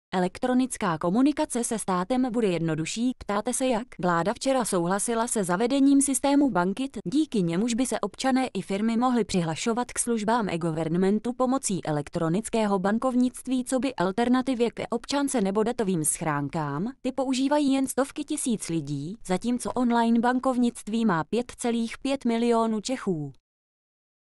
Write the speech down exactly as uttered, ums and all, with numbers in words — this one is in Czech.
Elektronická komunikace se státem bude jednodušší, ptáte se jak? Vláda včera souhlasila se zavedením systému Bankit, díky němuž by se občané i firmy mohli přihlašovat k službám e-governmentu pomocí elektronického bankovnictví coby alternativě k občance nebo datovým schránkám. Ty používají jen stovky tisíc lidí, zatímco online bankovnictví má pět celá pět milionů Čechů.